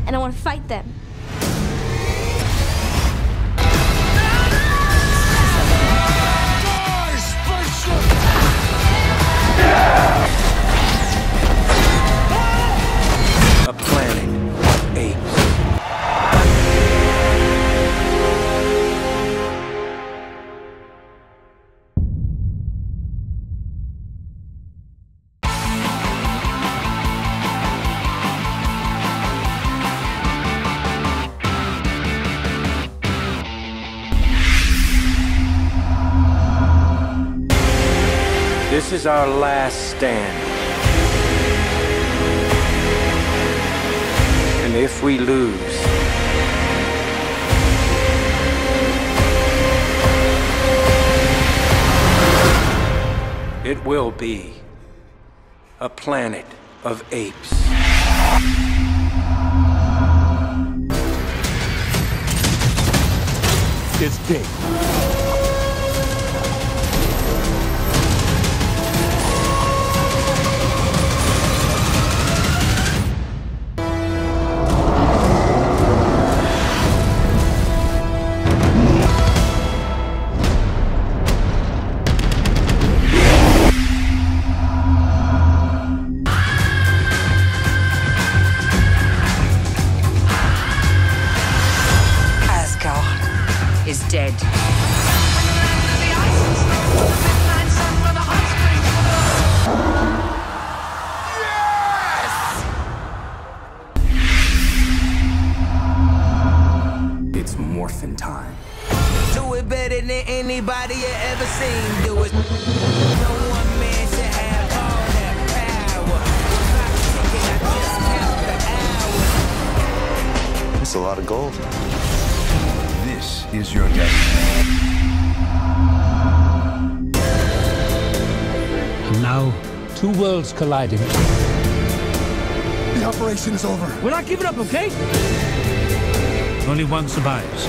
and I want to fight them. A planet of apes. This is our last stand. And if we lose, it will be a planet of apes. It's Dave. Is dead. It's morphin' time. Do it better than anybody you ever seen. Do it. No one man should have all that power. I just count the hours. It's a lot of gold. This is your destiny. And now, two worlds colliding. The operation is over. We're not giving up, okay? Only one survives.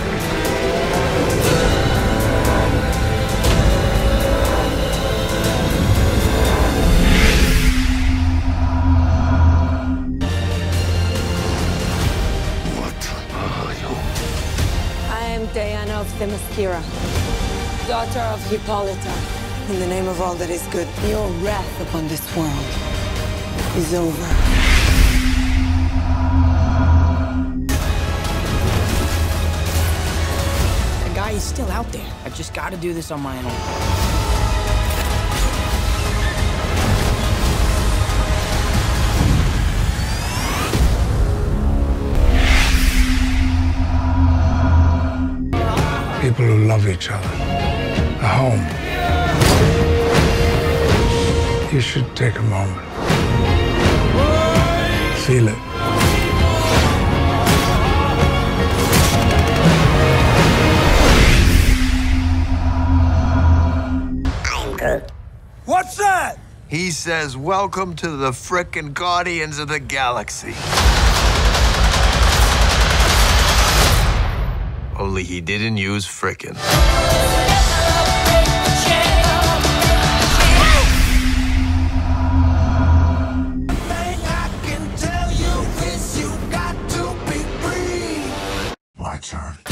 I am Diana of Themyscira, daughter of Hippolyta. In the name of all that is good, your wrath upon this world is over. The guy is still out there. I just gotta do this on my own. People who love each other. A home. You should take a moment. Feel it. What's that? He says, welcome to the frickin' Guardians of the Galaxy. Only he didn't use frickin'. My turn.